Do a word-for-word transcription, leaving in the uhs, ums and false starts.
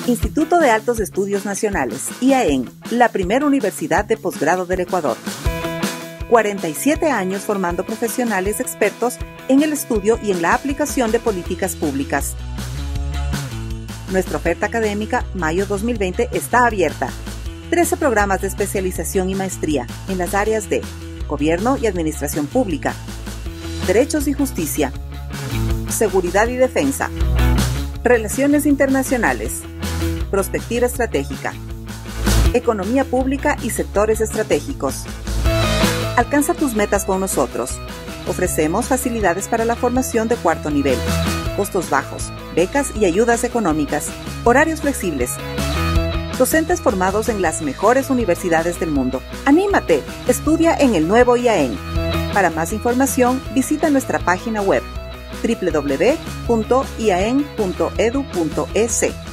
Instituto de Altos Estudios Nacionales, I A E N, la primera universidad de posgrado del Ecuador. cuarenta y siete años formando profesionales expertos en el estudio y en la aplicación de políticas públicas. Nuestra oferta académica, mayo dos mil veinte, está abierta. trece programas de especialización y maestría en las áreas de Gobierno y Administración Pública, Derechos y Justicia, Seguridad y Defensa, Relaciones Internacionales, Prospectiva Estratégica, Economía Pública y Sectores Estratégicos. Alcanza tus metas con nosotros. Ofrecemos facilidades para la formación de cuarto nivel, costos bajos, becas y ayudas económicas, horarios flexibles. Docentes formados en las mejores universidades del mundo. ¡Anímate! Estudia en el nuevo I A E N. Para más información, visita nuestra página web doble u doble u doble u punto i a e n punto e d u punto e c.